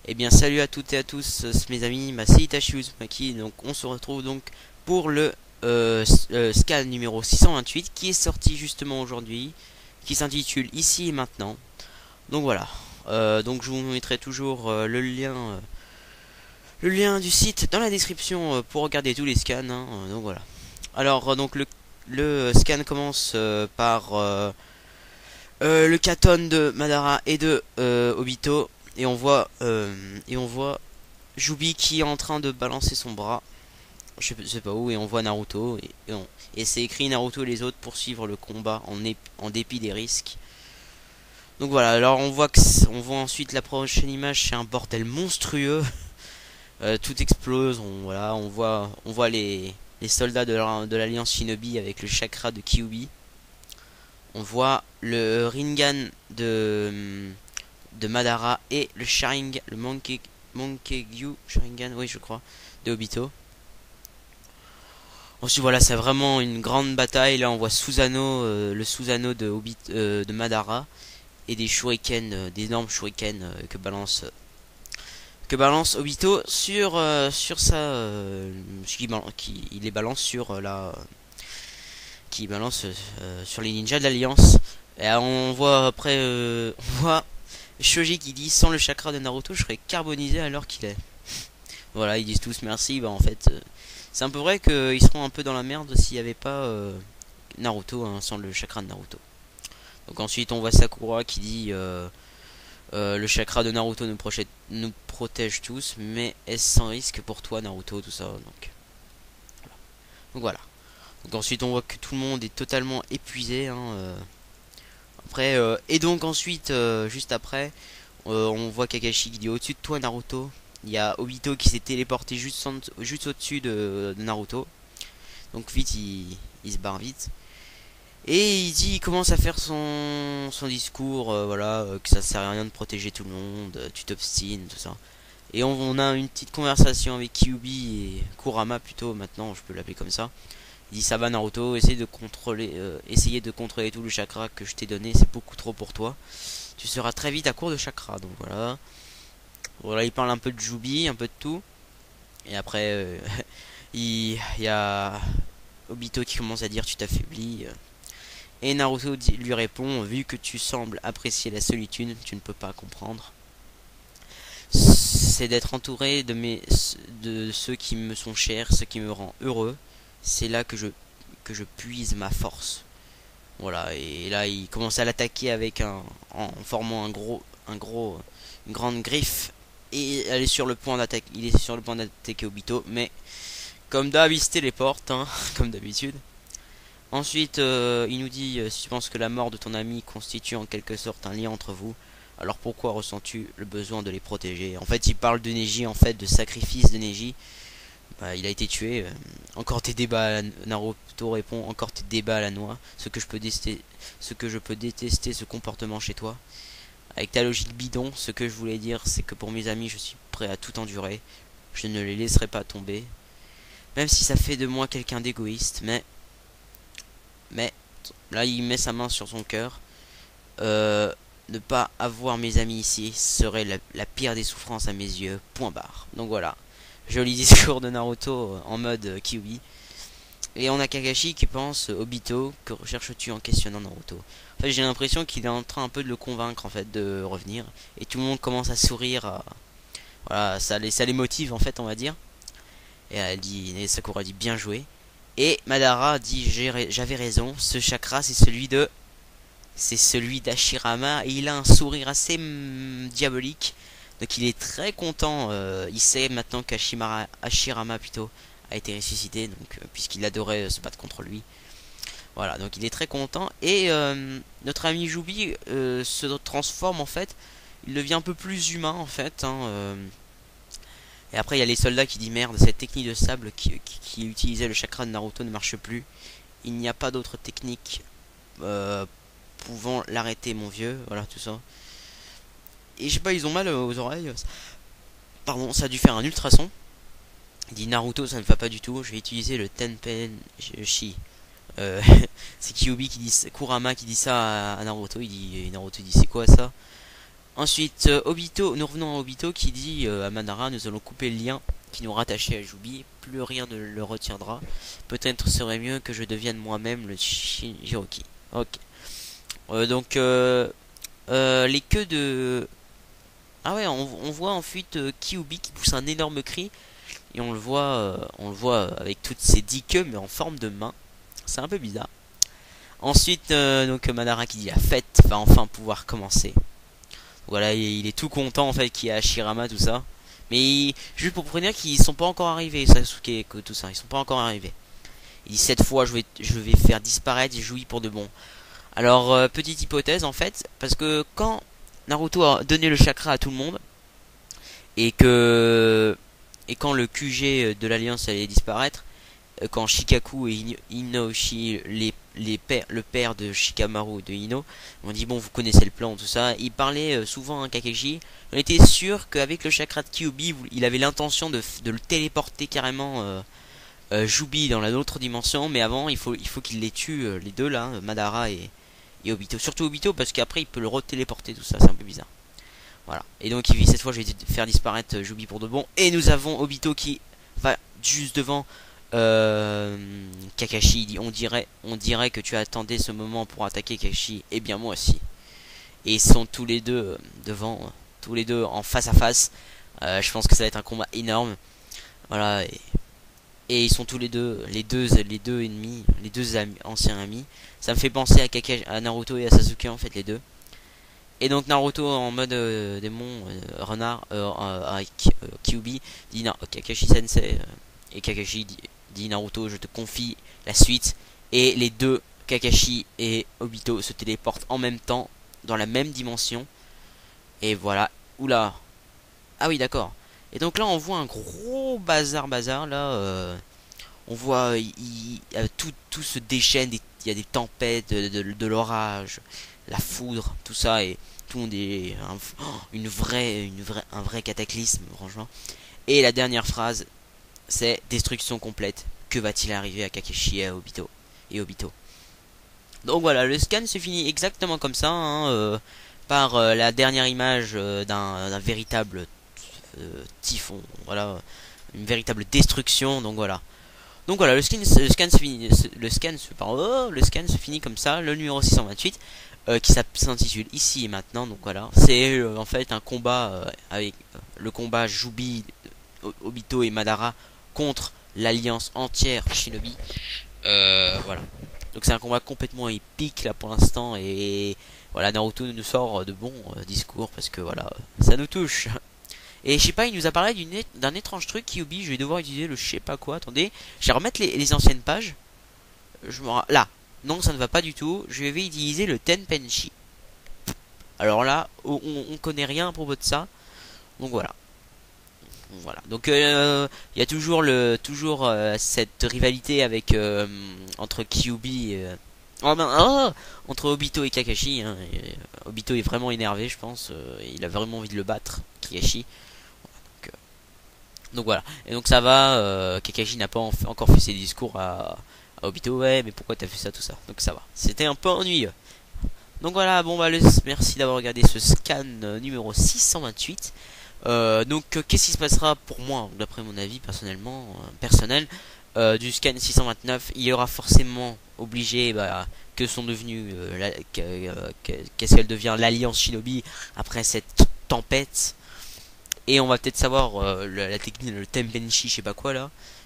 Eh bien salut à toutes et à tous, mes amis, c'est Itachi Uzumaki. Donc on se retrouve donc pour le scan numéro 628 qui est sorti justement aujourd'hui, qui s'intitule Ici et maintenant. Donc voilà. Donc je vous mettrai toujours le lien du site dans la description pour regarder tous les scans, hein. Donc voilà. Alors donc le scan commence par le Katon de Madara et de Obito, et on voit Jubi qui est en train de balancer son bras, je sais pas où, et on voit Naruto, et c'est écrit Naruto et les autres poursuivre le combat en dépit des risques. Donc voilà, alors on voit ensuite la prochaine image, c'est un bordel monstrueux. Tout explose, on voit les soldats de l'Alliance Shinobi avec le chakra de Kyuubi. On voit le Rinnegan de Madara et le Sharingan, le Monkegyu Sharingan, oui je crois, de Obito. Ensuite voilà, c'est vraiment une grande bataille. Là on voit Susanoo, le Susanoo de Madara, et des shurikens, d'énormes shurikens que balance Obito sur sa il les balance sur qui balance sur les ninjas de l'Alliance. Et on voit après on voit Shoji qui dit sans le chakra de Naruto je serais carbonisé alors qu'il est. Voilà, ils disent tous merci. Bah en fait c'est un peu vrai qu'ils seront un peu dans la merde s'il n'y avait pas Naruto, hein, sans le chakra de Naruto. Donc ensuite on voit Sakura qui dit le chakra de Naruto nous protège tous, mais est-ce sans risque pour toi Naruto, tout ça. Donc voilà. Donc ensuite on voit que tout le monde est totalement épuisé, hein, après et donc ensuite juste après on voit Kakashi qui dit au-dessus de toi Naruto. Il y a Obito qui s'est téléporté juste au-dessus de Naruto. Donc vite il se barre vite. Et il commence à faire son discours, voilà, que ça sert à rien de protéger tout le monde, tu t'obstines, tout ça. Et on a une petite conversation avec Kyuubi et Kurama plutôt, maintenant je peux l'appeler comme ça. Il dit ça va Naruto, essayer de contrôler tout le chakra que je t'ai donné, c'est beaucoup trop pour toi. Tu seras très vite à court de chakra, donc voilà. Voilà, il parle un peu de Jubi, un peu de tout. Et après, il y a Obito qui commence à dire tu t'affaiblis. Et Naruto lui répond vu que tu sembles apprécier la solitude, tu ne peux pas comprendre. C'est d'être entouré de ceux qui me sont chers, ce qui me rend heureux. C'est là que je puise ma force. Voilà, et là il commence à l'attaquer en formant une grande griffe, et elle est sur le point d'attaquer. Il est sur le point d'attaquer Obito, mais comme d'hab il se téléporte, hein, comme d'habitude. Ensuite, il nous dit si tu penses que la mort de ton ami constitue en quelque sorte un lien entre vous, alors pourquoi ressens-tu le besoin de les protéger? En fait, il parle de Neji, en fait, de sacrifice de Neji. Bah, il a été tué. Encore tes débats, Naruto répond. Encore tes débats à la noix. Ce que je peux détester, ce comportement chez toi. Avec ta logique bidon, ce que je voulais dire, c'est que pour mes amis, je suis prêt à tout endurer. Je ne les laisserai pas tomber. Même si ça fait de moi quelqu'un d'égoïste, mais là il met sa main sur son cœur. Ne pas avoir mes amis ici serait la pire des souffrances à mes yeux. Point barre. Donc voilà. Joli discours de Naruto en mode Kyuubi. Et on a Kakashi qui pense Obito, que recherches-tu en questionnant Naruto? En fait j'ai l'impression qu'il est en train un peu de le convaincre en fait de revenir. Et tout le monde commence à sourire. Voilà, ça les motive en fait, on va dire. Et Sakura dit bien joué. Et Madara dit j'avais raison, ce chakra c'est celui d'Hashirama, et il a un sourire assez diabolique. Donc il est très content, il sait maintenant qu'Hashirama plutôt a été ressuscité, donc puisqu'il adorait se battre contre lui. Voilà, donc il est très content, et notre ami Jubi se transforme en fait, il devient un peu plus humain en fait, hein, et après il y a les soldats qui disent merde, cette technique de sable qui utilisait le chakra de Naruto ne marche plus. Il n'y a pas d'autre technique pouvant l'arrêter mon vieux. Voilà tout ça. Et je sais pas, ils ont mal aux oreilles. Pardon, ça a dû faire un ultrason. Il dit Naruto ça ne va pas du tout. Je vais utiliser le Tenpen Shi. C'est Kyuubi qui dit, Kurama qui dit ça à Naruto. Naruto dit c'est quoi ça? Ensuite, Obito, nous revenons à Obito qui dit à Madara, nous allons couper le lien qui nous rattachait à Jubi, plus rien ne le retiendra. Peut-être serait mieux que je devienne moi-même le Shinjiroki. Ok. Donc, les queues de... Ah ouais, on voit en fuite Kyubi qui pousse un énorme cri. Et on le voit avec toutes ses 10 queues, mais en forme de main. C'est un peu bizarre. Ensuite, donc Madara qui dit la fête va enfin pouvoir commencer. Voilà, il est tout content en fait qu'il y a Hashirama, tout ça. Mais juste pour prévenir qu'ils sont pas encore arrivés, Sasuke, tout ça, ils sont pas encore arrivés. Il dit cette fois je vais faire disparaître Jui pour de bon. Alors petite hypothèse en fait, parce que quand Naruto a donné le chakra à tout le monde et quand le QG de l'Alliance allait disparaître, quand Shikaku et Inoshi, le père de Shikamaru et de Ino, on dit bon vous connaissez le plan tout ça, il parlait souvent à Kakashi, on était sûr qu'avec le chakra de Kyubi il avait l'intention de le téléporter carrément Jubi dans la autre dimension, mais avant il faut qu'il les tue les deux là, Madara et Obito, surtout Obito parce qu'après il peut le retéléporter tout ça, c'est un peu bizarre. Voilà, et donc il dit cette fois je vais faire disparaître Jubi pour de bon, et nous avons Obito qui va juste devant Kakashi. Il dit on dirait que tu attendais ce moment pour attaquer Kakashi. Eh bien moi aussi. Et ils sont tous les deux devant, tous les deux en face à face. Je pense que ça va être un combat énorme. Voilà. Et ils sont tous les deux, les deux ennemis, les deux anciens amis. Ça me fait penser à à Naruto et à Sasuke en fait les deux. Et donc Naruto en mode démon renard avec Kyubi dit non, Kakashi Sensei et Kakashi dit Naruto je te confie la suite, et les deux Kakashi et Obito se téléportent en même temps dans la même dimension et voilà. Oula, ah oui d'accord. Et donc là on voit un gros bazar là, on voit tout se déchaîne, il y a des tempêtes, de l'orage, la foudre, tout ça, et tout le monde est un vrai cataclysme franchement. Et la dernière phrase c'est destruction complète. Que va-t-il arriver à Kakashi et à Obito? Donc voilà, le scan se finit exactement comme ça, hein, par la dernière image d'un véritable typhon. Voilà, une véritable destruction. Donc voilà. Le scan se finit. Le scan se finit comme ça. Le numéro 628 qui s'intitule Ici et Maintenant. Donc voilà, c'est en fait un combat avec le combat Jubi, Obito et Madara contre l'alliance entière Shinobi. Voilà. Donc c'est un combat complètement épique là pour l'instant, et voilà, Naruto nous sort de bons discours parce que voilà, ça nous touche. Et je sais pas, il nous a parlé d'un étrange truc qui oublie, je vais devoir utiliser le je sais pas quoi. Attendez, je vais remettre les anciennes pages. Là, non, ça ne va pas du tout. Je vais utiliser le Tenpenchi. Alors là, on connaît rien à propos de ça. Donc voilà. Donc il y a toujours cette rivalité avec entre Kyubi entre Obito et Kakashi, hein. Obito est vraiment énervé, je pense, il a vraiment envie de le battre, Kakashi. Donc voilà. Et donc ça va, Kakashi n'a pas encore fait ses discours à Obito, ouais mais pourquoi t'as fait ça, tout ça. Donc ça va. C'était un peu ennuyeux. Donc voilà, bon bah merci d'avoir regardé ce scan numéro 628. Donc qu'est-ce qui se passera pour moi, d'après mon avis personnel, du scan 629, il y aura forcément obligé que sont devenus qu'est-ce qu'elle devient l'alliance Shinobi après cette tempête. Et on va peut-être savoir la technique, le Tenpenchi, je sais pas quoi là,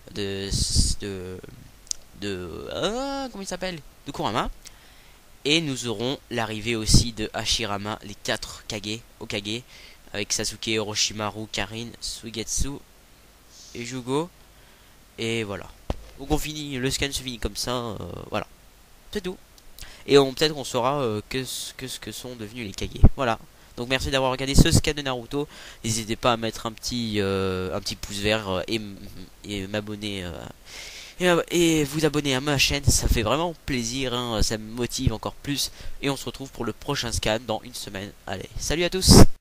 comment il s'appelle, de Kurama. Et nous aurons l'arrivée aussi de Hashirama, les 4 Hokage, avec Sasuke, Orochimaru, Karin, Suigetsu et Jugo. Et voilà. Donc on finit, le scan se finit comme ça, voilà. C'est tout. Et peut-être on saura que sont devenus les Kage. Voilà. Donc merci d'avoir regardé ce scan de Naruto. N'hésitez pas à mettre un petit pouce vert et m'abonner et vous abonner à ma chaîne, ça fait vraiment plaisir, hein, ça me motive encore plus. Et on se retrouve pour le prochain scan dans une semaine. Allez, salut à tous.